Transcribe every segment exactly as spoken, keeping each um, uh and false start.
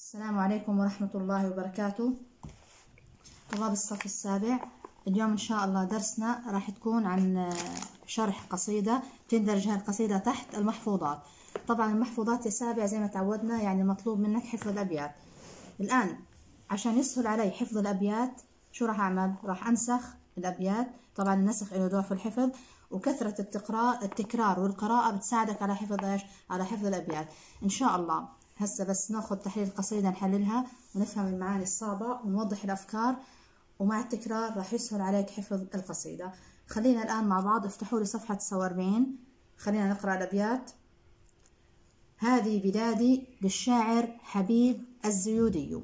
السلام عليكم ورحمة الله وبركاته. طلاب الصف السابع، اليوم إن شاء الله درسنا راح تكون عن شرح قصيدة تندرج هذه القصيدة تحت المحفوظات. طبعا المحفوظات يا سابع زي ما تعودنا، يعني مطلوب منك حفظ الأبيات. الآن عشان يسهل علي حفظ الأبيات شو راح أعمل؟ راح أنسخ الأبيات. طبعا النسخ له دور في الحفظ، وكثرة التكرار التكرار والقراءة بتساعدك على حفظ ايش؟ على حفظ الأبيات إن شاء الله. هسه بس ناخذ تحليل القصيدة نحللها ونفهم المعاني الصعبة ونوضح الأفكار، ومع التكرار راح يسهل عليك حفظ القصيدة. خلينا الآن مع بعض، افتحوا لي صفحة تسعة وأربعين، خلينا نقرأ الأبيات. هذه بلادي للشاعر حبيب الزيودي.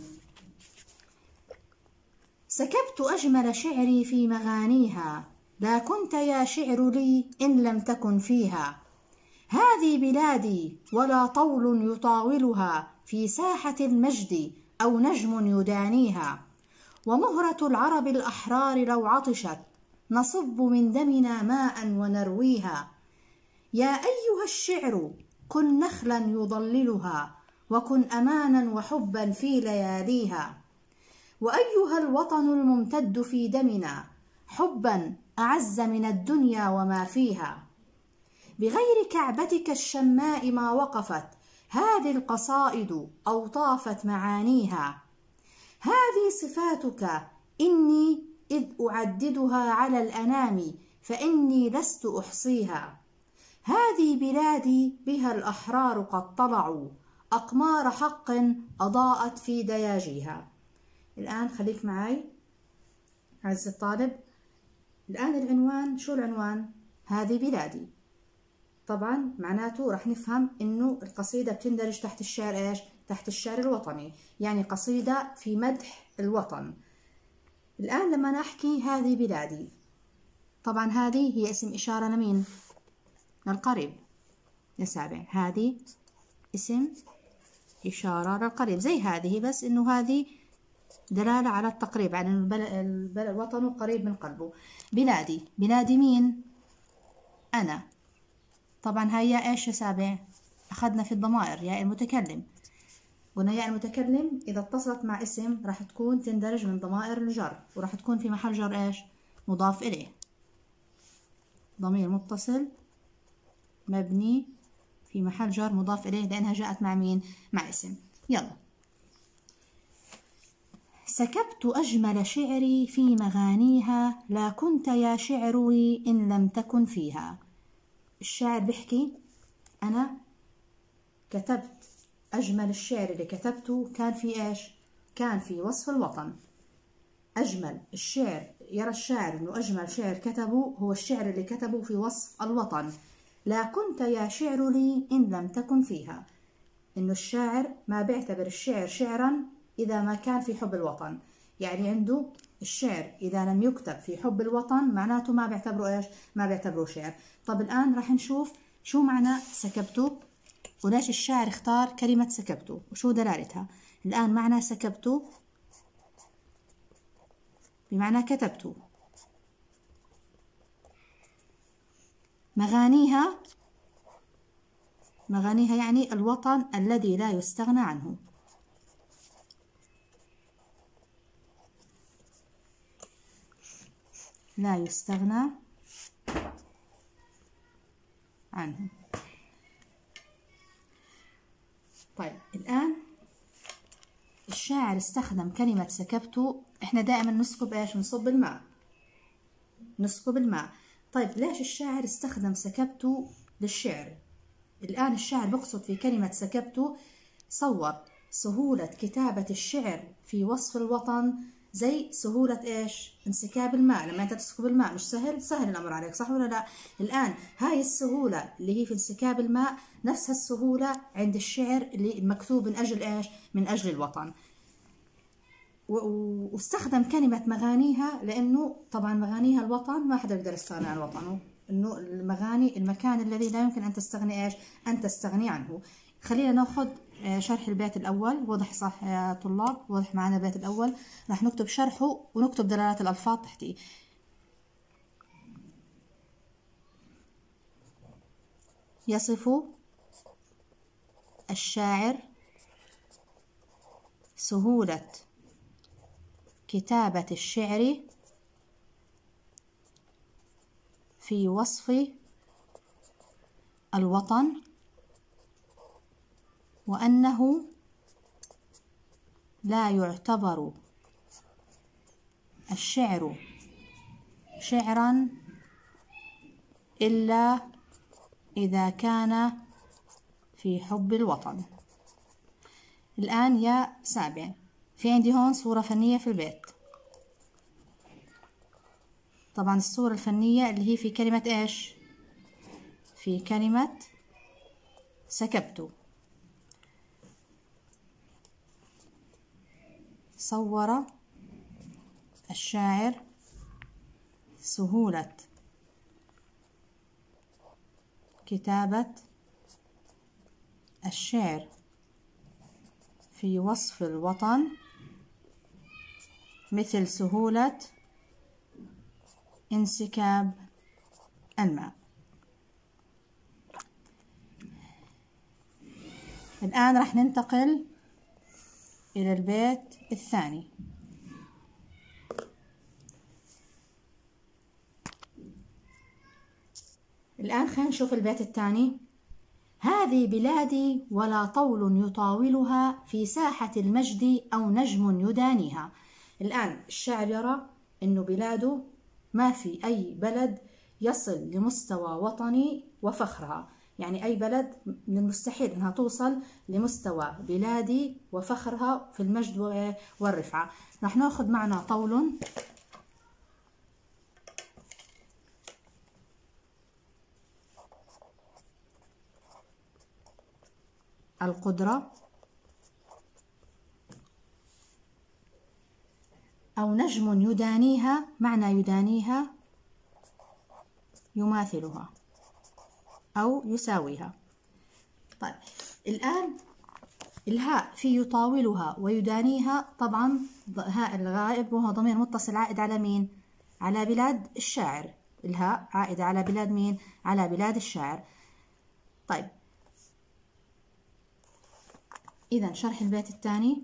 سكبت أجمل شعري في مغانيها، لا كنت يا شعر لي إن لم تكن فيها. هذه بلادي ولا طول يطاولها في ساحة المجد أو نجم يدانيها. ومهرة العرب الأحرار لو عطشت نصب من دمنا ماء ونرويها. يا أيها الشعر كن نخلا يضللها، وكن أمانا وحبا في لياليها. وأيها الوطن الممتد في دمنا حبا أعز من الدنيا وما فيها. بغير كعبتك الشماء ما وقفت هذه القصائد أو طافت معانيها. هذه صفاتك إني إذ أعددها على الأنام فإني لست أحصيها. هذه بلادي بها الأحرار قد طلعوا أقمار حق أضاءت في دياجيها. الآن خليك معي عز الطالب. الآن العنوان، شو العنوان؟ هذه بلادي. طبعا معناته راح نفهم إنه القصيدة بتندرج تحت الشعر إيش؟ تحت الشعر الوطني، يعني قصيدة في مدح الوطن. الآن لما أنا أحكي هذه بلادي، طبعا هذه هي اسم إشارة لمين؟ للقريب يا سابع. هذه اسم إشارة للقريب زي هذه، بس إنه هذه دلالة على التقريب، عن البلد الوطن قريب من قلبه. بلادي، بلادي مين؟ أنا. طبعا هاي يا إيش يا سابع؟ أخذنا في الضمائر يا المتكلم. قلنا يا المتكلم إذا اتصلت مع اسم راح تكون تندرج من ضمائر الجر، وراح تكون في محل جر إيش؟ مضاف إليه، ضمير متصل مبني في محل جر مضاف إليه، لأنها جاءت مع مين؟ مع اسم. يلا. سكبت أجمل شعري في مغانيها، لا كنت يا شعري إن لم تكن فيها. الشاعر بيحكي أنا كتبت أجمل الشعر اللي كتبته كان في إيش؟ كان في وصف الوطن. أجمل الشعر، يرى الشاعر أنه أجمل شعر كتبه هو الشعر اللي كتبه في وصف الوطن. لا كنت يا شعر لي إن لم تكن فيها، إنه الشاعر ما بيعتبر الشعر شعرا إذا ما كان في حب الوطن. يعني عنده الشعر إذا لم يكتب في حب الوطن معناته ما بيعتبره إيش؟ ما بيعتبره شعر. طب الآن راح نشوف شو معنى سكبته، وليش الشاعر اختار كلمة سكبته وشو دلالتها. الآن معنى سكبته بمعنى كتبته. مغانيها، مغانيها يعني الوطن الذي لا يستغنى عنه. لا يستغنى عنه. طيب الآن الشاعر استخدم كلمة سكبته. احنا دائما نسكب ايش؟ نصب الماء، نسكب الماء. طيب ليش الشاعر استخدم سكبته للشعر؟ الآن الشاعر بقصد في كلمة سكبته صور سهولة كتابة الشعر في وصف الوطن زي سهولة ايش؟ انسكاب الماء. لما انت تسكب الماء مش سهل؟ سهل الامر عليك، صح ولا لا؟ الان هاي السهولة اللي هي في انسكاب الماء نفس السهولة عند الشعر اللي مكتوب من اجل ايش؟ من اجل الوطن. واستخدم كلمة مغانيها لانه طبعا مغانيها الوطن، ما حدا يقدر يستغني عن وطنه. انه المغاني المكان الذي لا يمكن ان تستغني ايش؟ ان تستغني عنه. خلينا ناخذ شرح البيت الأول. واضح صح يا طلاب؟ واضح معنا البيت الأول؟ راح نكتب شرحه ونكتب دلالات الألفاظ تحتيه. يصف الشاعر سهولة كتابة الشعر في وصف الوطن، وأنه لا يعتبر الشعر شعرا إلا إذا كان في حب الوطن. الآن يا سابع، في عندي هون صورة فنية في البيت. طبعا الصورة الفنية اللي هي في كلمة إيش؟ في كلمة سكبت. صور الشاعر سهولة كتابة الشعر في وصف الوطن مثل سهولة انسكاب الماء. الآن راح ننتقل إلى البيت الثاني. الآن خلينا نشوف البيت الثاني. هذه بلادي ولا طول يطاولها في ساحة المجد أو نجم يدانيها. الآن الشاعر يرى أنه بلاده ما في أي بلد يصل لمستوى وطني وفخرها، يعني أي بلد من المستحيل أنها توصل لمستوى بلادي وفخرها في المجد والرفعة. راح ناخذ معنا طول، القدرة، أو نجم يدانيها. معنى يدانيها يماثلها أو يساويها. طيب الآن الهاء في يطاولها ويدانيها، طبعا هاء الغائب وهو ضمير متصل عائد على مين؟ على بلاد الشاعر. الهاء عائدة على بلاد مين؟ على بلاد الشاعر. طيب إذا شرح البيت الثاني: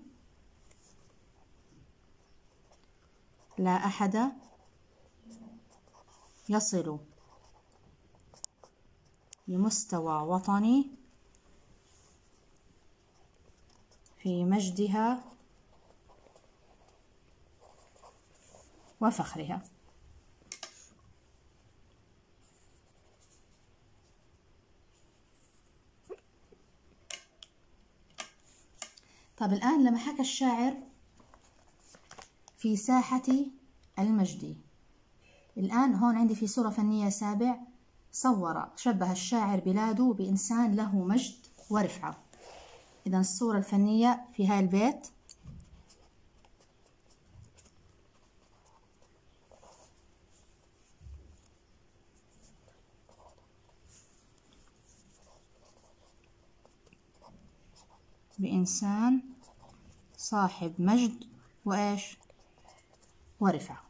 لا أحد يصل لمستوى وطني في مجدها وفخرها. طب الآن لما حكى الشاعر في ساحة المجد، الآن هون عندي في صورة فنية سابع، صور شبه الشاعر بلاده بإنسان له مجد ورفعة. إذا الصورة الفنية في هاي البيت بإنسان صاحب مجد وإيش؟ ورفعة.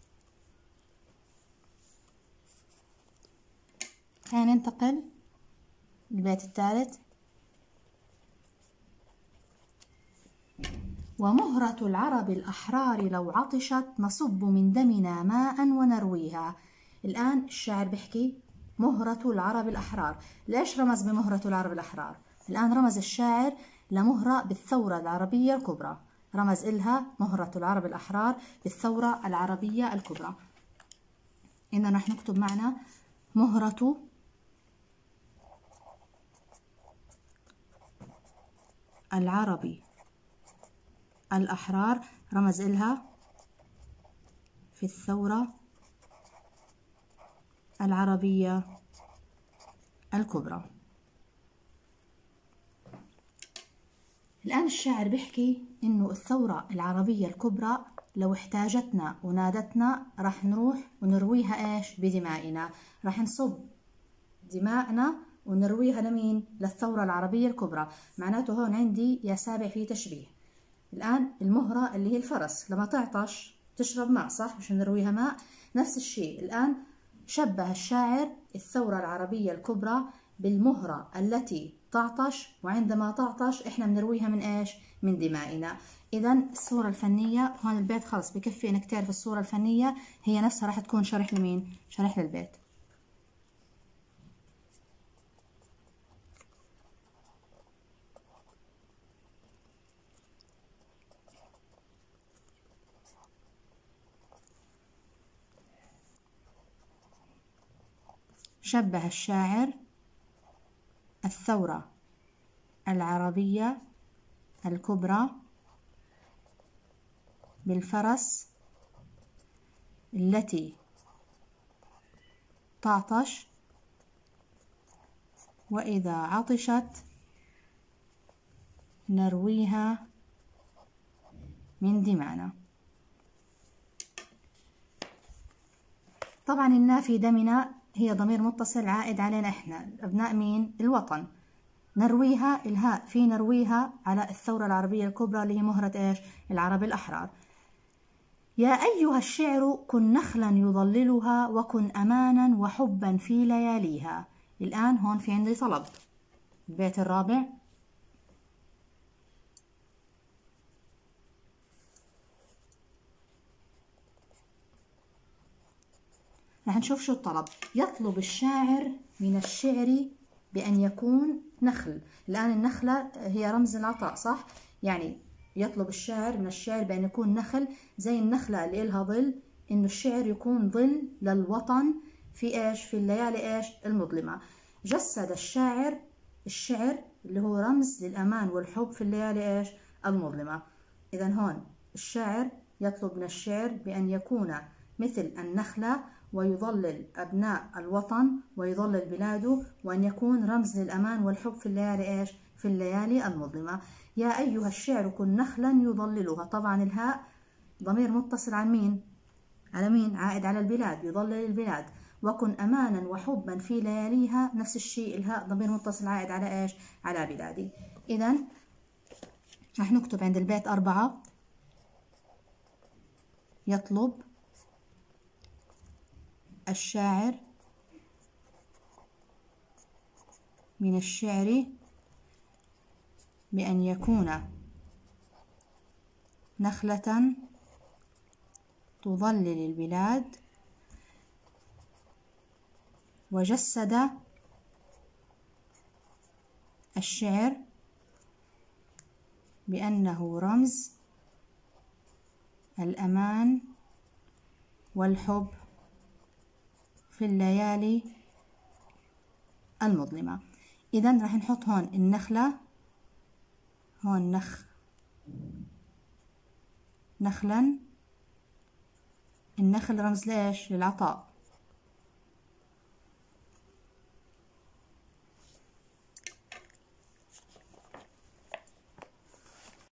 خلينا ننتقل للبيت الثالث: ومهرة العرب الأحرار لو عطشت نصب من دمنا ماء ونرويها. الآن الشاعر بيحكي مهرة العرب الأحرار. ليش رمز بمهرة العرب الأحرار؟ الآن رمز الشاعر لمهرة بالثورة العربية الكبرى، رمز إلها مهرة العرب الأحرار بالثورة العربية الكبرى. إذا راح نكتب معنا مهرة العرب الأحرار، رمز إلها في الثورة العربية الكبرى. الآن الشاعر بيحكي إنه الثورة العربية الكبرى لو احتاجتنا ونادتنا راح نروح ونرويها إيش؟ بدمائنا. راح نصب دماءنا ونرويها لمين؟ للثورة العربية الكبرى. معناته هون عندي يا سابع في تشبيه. الآن المهرة اللي هي الفرس لما تعطش تشرب ماء، صح؟ مش نرويها ماء. نفس الشيء الآن شبه الشاعر الثورة العربية الكبرى بالمهرة التي تعطش، وعندما تعطش إحنا بنرويها من إيش؟ من دمائنا. إذا الصورة الفنية هون البيت خلص بكفي إنك تعرف الصورة الفنية هي نفسها راح تكون شرح لمين؟ شرح للبيت. شبه الشاعر الثورة العربية الكبرى بالفرس التي تعطش، وإذا عطشت نرويها من دمانا. طبعا النا في دمنا هي ضمير متصل عائد علينا احنا ابناء مين؟ الوطن. نرويها، الهاء في نرويها على الثورة العربية الكبرى اللي هي مهرة ايش؟ العرب الأحرار. يا أيها الشعر كن نخلا يظللها وكن أمانا وحبا في لياليها. الآن هون في عندي طلب. البيت الرابع رح نشوف شو الطلب. يطلب الشاعر من الشعر بأن يكون نخل. الآن النخلة هي رمز العطاء صح؟ يعني يطلب الشاعر من الشعر بأن يكون نخل زي النخلة اللي إلها ظل، إنه الشعر يكون ظل للوطن في إيش؟ في الليالي إيش؟ المظلمة. جسد الشاعر الشعر اللي هو رمز للأمان والحب في الليالي إيش؟ المظلمة. إذا هون الشاعر يطلب من الشعر بأن يكون مثل النخلة ويظلل أبناء الوطن ويظلل بلاده، وأن يكون رمز للأمان والحب في الليالي إيش؟ في الليالي المظلمة. يا أيها الشعر كن نخلا يظللها. طبعا الهاء ضمير متصل عن مين؟ على مين؟ عائد على البلاد، يظلل البلاد. وكن أمانا وحبا في لياليها، نفس الشيء الهاء ضمير متصل عائد على إيش؟ على بلادي. إذا رح نكتب عند البيت أربعة. يطلب الشاعر من الشعر بأن يكون نخلة تظلل البلاد، وجسد الشعر بأنه رمز الأمان والحب في الليالي المظلمة. إذن راح نحط هون النخلة، هون نخ نخلا. النخل رمز لإيش؟ للعطاء.